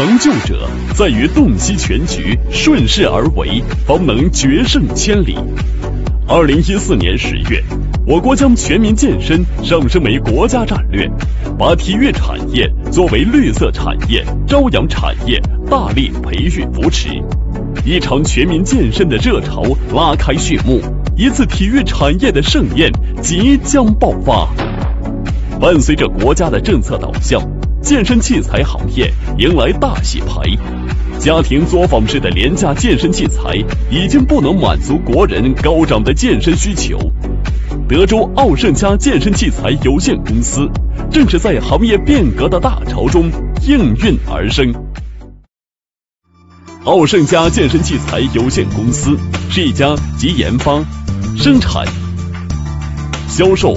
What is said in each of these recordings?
成就者在于洞悉全局，顺势而为，方能决胜千里。2014年10月，我国将全民健身上升为国家战略，把体育产业作为绿色产业、朝阳产业大力培育扶持。一场全民健身的热潮拉开序幕，一次体育产业的盛宴即将爆发。伴随着国家的政策导向，健身器材行业迎来大洗牌。家庭作坊式的廉价健身器材已经不能满足国人高涨的健身需求。德州奥盛家健身器材有限公司正是在行业变革的大潮中应运而生。奥盛家健身器材有限公司是一家集研发、生产、销售、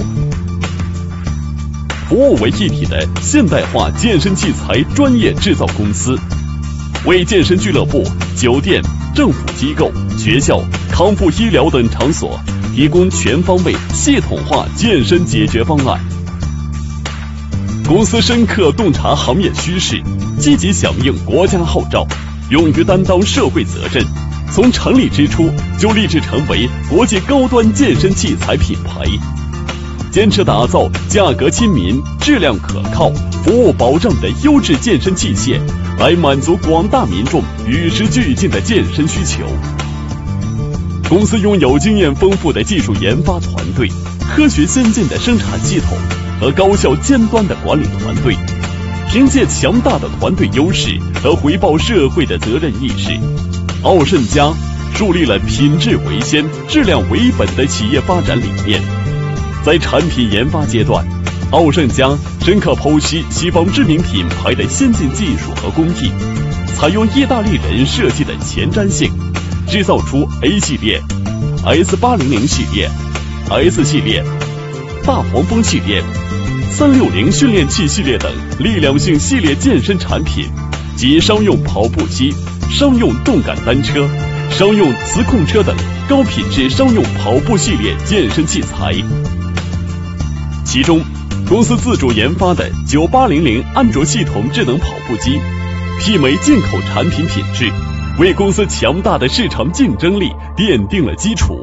服务为一体的现代化健身器材专业制造公司，为健身俱乐部、酒店、政府机构、学校、康复医疗等场所提供全方位、系统化健身解决方案。公司深刻洞察行业趋势，积极响应国家号召，勇于担当社会责任。从成立之初就立志成为国际高端健身器材品牌，坚持打造价格亲民、质量可靠、服务保障的优质健身器械，来满足广大民众与时俱进的健身需求。公司拥有经验丰富的技术研发团队、科学先进的生产系统和高效尖端的管理团队，凭借强大的团队优势和回报社会的责任意识，奥盛家树立了品质为先、质量为本的企业发展理念。在产品研发阶段，奥盛家深刻剖析西方知名品牌的先进技术和工艺，采用意大利人设计的前瞻性，制造出 A 系列、S800系列、S 系列、大黄蜂系列、360训练器系列等力量性系列健身产品，及商用跑步机、商用动感单车、商用磁控车等高品质商用跑步系列健身器材。其中，公司自主研发的9800安卓系统智能跑步机，媲美进口产品品质，为公司强大的市场竞争力奠定了基础。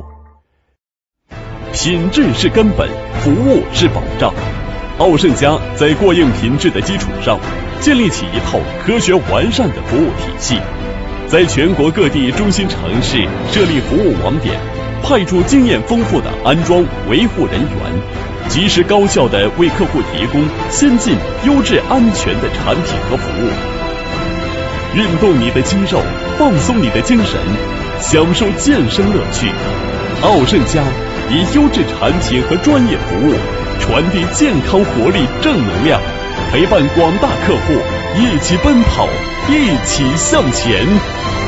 品质是根本，服务是保障。奥盛家在过硬品质的基础上，建立起一套科学完善的服务体系，在全国各地中心城市设立服务网点，派驻经验丰富的安装维护人员，及时高效地为客户提供先进、优质、安全的产品和服务。运动你的肌肉，放松你的精神，享受健身乐趣。奥盛家以优质产品和专业服务，传递健康活力正能量，陪伴广大客户一起奔跑，一起向前。